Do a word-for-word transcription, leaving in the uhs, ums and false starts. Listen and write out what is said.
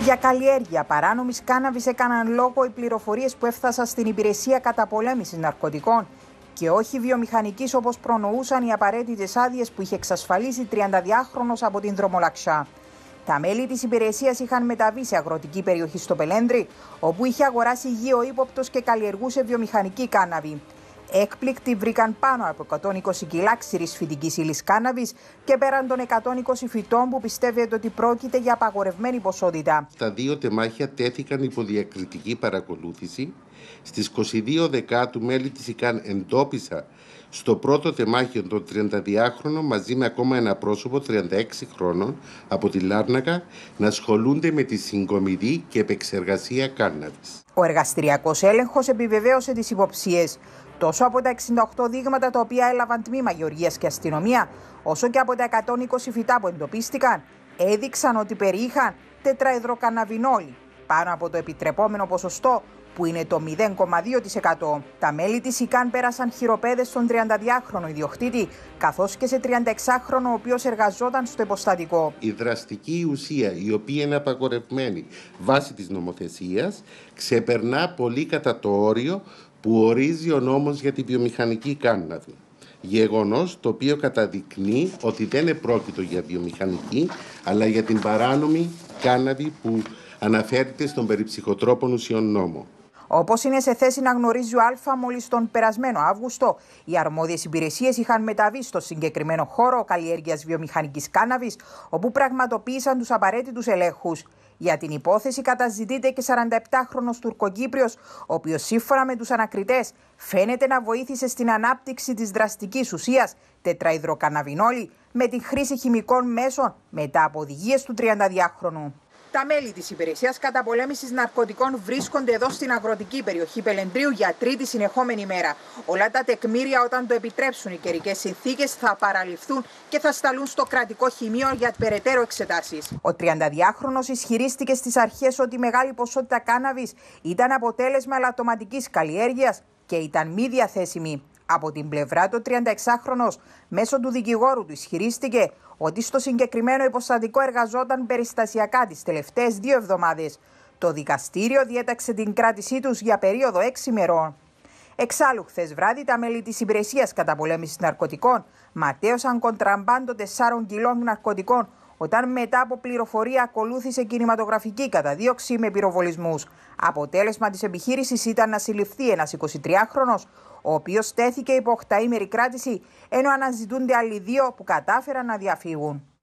Για καλλιέργεια παράνομης κάναβης έκαναν λόγο οι πληροφορίες που έφτασαν στην Υπηρεσία Καταπολέμησης Ναρκωτικών και όχι βιομηχανικής όπως προνοούσαν οι απαραίτητες άδειες που είχε εξασφαλίσει τριανταδυάχρονος από την Δρομολαξιά. Τα μέλη της υπηρεσίας είχαν μεταβεί σε αγροτική περιοχή στο Πελέντρι, όπου είχε αγοράσει γη ο ύποπτος και καλλιεργούσε βιομηχανική κάναβη. Έκπληκτοι βρήκαν πάνω από εκατόν είκοσι κιλά ξηρής φυτικής ύλης κάναβης και πέραν των εκατόν είκοσι φυτών που πιστεύετε ότι πρόκειται για απαγορευμένη ποσότητα. Τα δύο τεμάχια τέθηκαν υπό διακριτική παρακολούθηση. Στις είκοσι δύο Δεκάτου μέλη της ΙΚΑΝ εντόπισα στο πρώτο τεμάχιο των τριανταδυάχρονων μαζί με ακόμα ένα πρόσωπο τριάντα έξι χρόνων από τη Λάρνακα να ασχολούνται με τη συγκομιδή και επεξεργασία κάναβης. Ο εργαστηριακός έλεγχος επιβεβαίωσε τις υποψίες τόσο από τα εξήντα οκτώ δείγματα τα οποία έλαβαν τμήμα γεωργίας και αστυνομία, όσο και από τα εκατόν είκοσι φυτά που εντοπίστηκαν, έδειξαν ότι περιείχαν τετραεδροκαναβινόλη, πάνω από το επιτρεπόμενο ποσοστό που είναι το μηδέν κόμμα δύο τοις εκατό. Τα μέλη της ΙΚΑΝ πέρασαν χειροπέδες στον τριανταδυάχρονο ιδιοκτήτη, καθώς και σε τριανταεξάχρονο ο οποίος εργαζόταν στο υποστατικό. Η δραστική ουσία, η οποία είναι απαγορευμένη βάσει της νομοθεσίας, ξεπερνά πολύ κατά το όριο που ορίζει ο νόμος για τη βιομηχανική κάναβη. Γεγονός το οποίο καταδεικνύει ότι δεν επρόκειτο για βιομηχανική, αλλά για την παράνομη κάναβη που αναφέρεται στον περιψυχοτρόπων ουσιών νόμο. Όπως είναι σε θέση να γνωρίζει ο Α, μόλις τον περασμένο Αύγουστο, οι αρμόδιες υπηρεσίες είχαν μεταβεί στο συγκεκριμένο χώρο καλλιέργειας βιομηχανικής κάναβης, όπου πραγματοποίησαν τους απαραίτητους ελέγχους. Για την υπόθεση καταζητείται και σαρανταεπτάχρονος Τουρκοκύπριος, ο οποίος σύμφωνα με τους ανακριτές φαίνεται να βοήθησε στην ανάπτυξη της δραστικής ουσίας τετραεδροκαναβινόλη με τη χρήση χημικών μέσων μετά από οδηγίες του τριανταδυάχρονου. Τα μέλη της Υπηρεσίας Καταπολέμησης Ναρκωτικών βρίσκονται εδώ στην αγροτική περιοχή Πελεντρίου για τρίτη συνεχόμενη μέρα. Όλα τα τεκμήρια, όταν το επιτρέψουν οι καιρικές συνθήκες, θα παραληφθούν και θα σταλούν στο κρατικό χημείο για περαιτέρω εξετάσεις. Ο τριανταδυάχρονος ισχυρίστηκε στις αρχές ότι η μεγάλη ποσότητα κάναβης ήταν αποτέλεσμα ελαττωματικής καλλιέργειας και ήταν μη διαθέσιμη. Από την πλευρά του, ο τριανταεξάχρονος μέσω του δικηγόρου του ισχυρίστηκε ότι στο συγκεκριμένο υποστατικό εργαζόταν περιστασιακά τις τελευταίες δύο εβδομάδες. Το δικαστήριο διέταξε την κράτησή τους για περίοδο έξι μερών. Εξάλλου, χθες βράδυ, τα μέλη της Υπηρεσίας Καταπολέμησης Ναρκωτικών ματέωσαν κοντραμπάντο τεσσάρων κιλών ναρκωτικών, όταν μετά από πληροφορία ακολούθησε κινηματογραφική καταδίωξη με πυροβολισμούς. Αποτέλεσμα της επιχείρησης ήταν να συλληφθεί ένας εικοσιτριάχρονος, ο οποίος τέθηκε υπό οκταήμερη κράτηση, ενώ αναζητούνται άλλοι δύο που κατάφεραν να διαφύγουν.